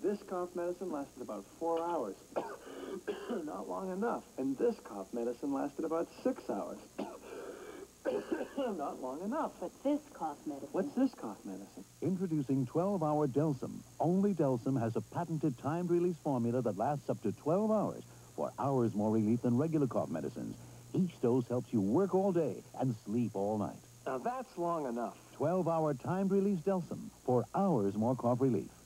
This cough medicine lasted about 4 hours. Not long enough. And this cough medicine lasted about 6 hours. Not long enough. But this cough medicine... What's this cough medicine? Introducing 12-hour Delsym. Only Delsym has a patented timed-release formula that lasts up to 12 hours for hours more relief than regular cough medicines. Each dose helps you work all day and sleep all night. Now that's long enough. 12-hour timed-release Delsym for hours more cough relief.